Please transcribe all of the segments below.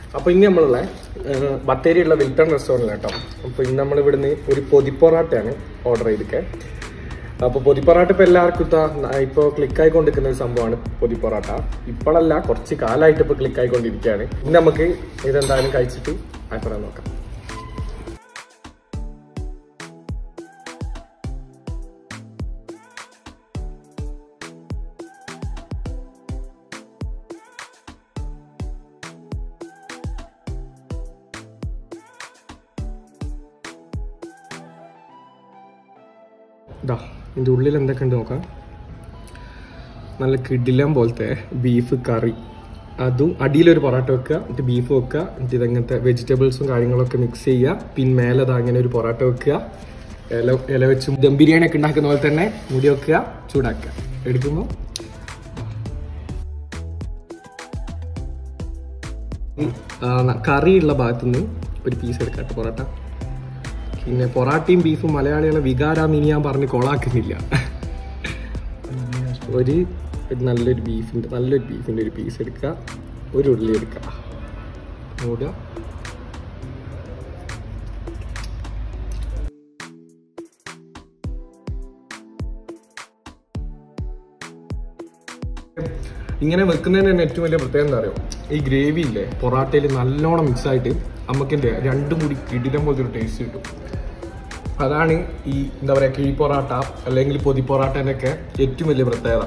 അപ്പോൾ ഇനി നമ്മളുള്ള ബത്തേരിയുള്ള വിൽട്ടൺ റെസ്റ്റോറൻറ്റിലാട്ടോ. അപ്പോൾ ഇന്ന് നമ്മളിവിടുന്ന് ഒരു പൊതിപ്പൊറാട്ടയാണ് ഓർഡർ ചെയ്തിട്ട്. അപ്പോൾ പൊതിപ്പൊറാട്ട ഇപ്പോൾ എല്ലാവർക്കും ഇപ്പോൾ ക്ലിക്കായിക്കൊണ്ടിരിക്കുന്ന ഒരു സംഭവമാണ് പൊതിപ്പൊറാട്ട. ഇപ്പോഴല്ല, കുറച്ച് കാലമായിട്ട് ഇപ്പോൾ ക്ലിക്കായിക്കൊണ്ടിരിക്കുകയാണ്. ഇന്ന് നമുക്ക് ഇതെന്തായാലും കഴിച്ചിട്ട് അഭിപ്രായം നോക്കാം. ഇതാ ഇതിൻ്റെ ഉള്ളിൽ എന്തൊക്കെ ഉണ്ട് നോക്കാം. നല്ല കിടിലം പോലത്തെ ബീഫ് കറി, അതും അടിയിലൊരു പൊറോട്ട വെക്കുക, എന്നിട്ട് ബീഫ് വെക്കുക, എന്നിട്ട് ഇതങ്ങനത്തെ വെജിറ്റബിൾസും കാര്യങ്ങളൊക്കെ മിക്സ് ചെയ്യുക. പിന്നെ മേലെ അങ്ങനെ ഒരു പൊറോട്ട വെക്കുക, ഇല വെച്ച് ദം ബിരിയാണി ഒക്കെ ഉണ്ടാക്കുന്ന പോലെ തന്നെ മുടി വെക്കുക, ചൂടാക്കുക. എടുക്കുമ്പോൾ കറിയുള്ള ഭാഗത്തുനിന്ന് ഒരു പീസ് എടുക്കാം പൊറോട്ട. പിന്നെ പൊറാട്ടയും ബീഫും മലയാളികളെ വികാരാന്ന് ഇനി ഞാൻ പറഞ്ഞ് കൊളാക്കുന്നില്ല. നല്ലൊരു ബീഫിൻ്റെ ഒരു പീസ് എടുക്കുക, ഒരു ഉള്ളി എടുക്കുക, മൂടുക. ഇങ്ങനെ വെക്കുന്നതിന് തന്നെ ഏറ്റവും വലിയ പ്രത്യേകത എന്താ പറയുക, ഈ ഗ്രേവി ഇല്ലേ പൊറാട്ടയിൽ നല്ലോണം മിക്സായിട്ട് നമുക്ക് രണ്ടും കൂടി കിടിലം പോലത്തെ ഒരു ടേസ്റ്റ് കിട്ടും. അതാണ് ഈ എന്താ പറയുക കിഴി പൊറാട്ട അല്ലെങ്കിൽ പൊതി പൊറാട്ടേൻ്റെ ഒക്കെ ഏറ്റവും വലിയ പ്രത്യേകത.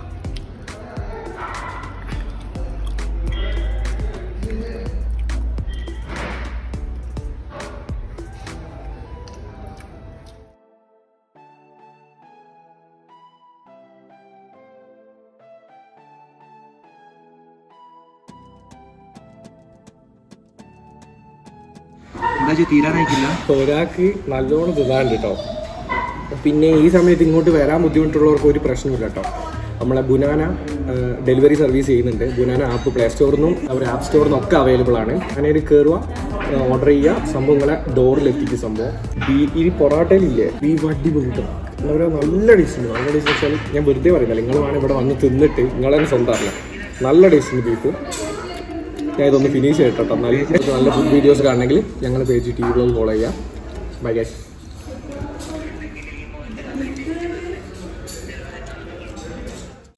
ഒരാൾക്ക് നല്ലോണം തിന്നാണ്ട് കേട്ടോ. പിന്നെ ഈ സമയത്ത് ഇങ്ങോട്ട് വരാൻ ബുദ്ധിമുട്ടുള്ളവർക്ക് ഒരു പ്രശ്നമില്ല കേട്ടോ. നമ്മളെ ബുനാന ഡെലിവറി സർവീസ് ചെയ്യുന്നുണ്ട്. ബുനാന ആപ്പ് പ്ലേ സ്റ്റോറിൽ നിന്നും അവർ ആപ്പ് സ്റ്റോറിൽ നിന്നൊക്കെ അവൈലബിൾ ആണ്. അങ്ങനെ കയറുക, ഓർഡർ ചെയ്യുക, സംഭവങ്ങളെ ഡോറിലെത്തിക്കുക. സംഭവം ഈ പൊറാട്ടയിലില്ലേ ബീഫ് അടിപൊളി കിട്ടും. നല്ല ടേസ്റ്റ് ഉണ്ട്. നല്ല ടേസ്റ്റ് വെച്ചാൽ ഞാൻ വെറുതെ പറയുന്നില്ല, നിങ്ങൾ വേണം ഇവിടെ വന്ന് തിന്നിട്ട് നിങ്ങളെ സ്വന്തമല്ല. നല്ല ടേസ്റ്റ് ഉണ്ട് ബീഫ്. ഞാൻ ഇതൊന്ന് ഫിനിഷ് ചെയ്തിട്ടോ. നല്ല ഫുഡ് വീഡിയോസ് കാണണമെങ്കിൽ ഞങ്ങളുടെ പേജ് TV വ്ലോഗ് ഫോളോ ചെയ്യുക. Bye guys.